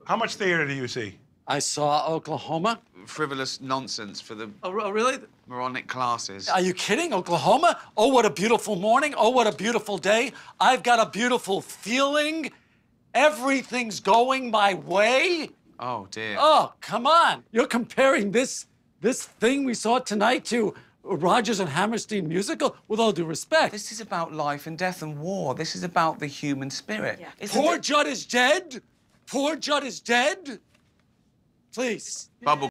How much theater do you see? I saw Oklahoma. Frivolous nonsense for the Oh, really? moronic classes. Are you kidding? Oklahoma? Oh, what a beautiful morning. Oh, what a beautiful day. I've got a beautiful feeling. Everything's going my way. Oh, dear. Oh, come on. You're comparing this thing we saw tonight to Rodgers and Hammerstein musical? With all due respect. This is about life and death and war. This is about the human spirit. Yeah. Poor Judd is dead? Poor Judd is dead? Please. Bubble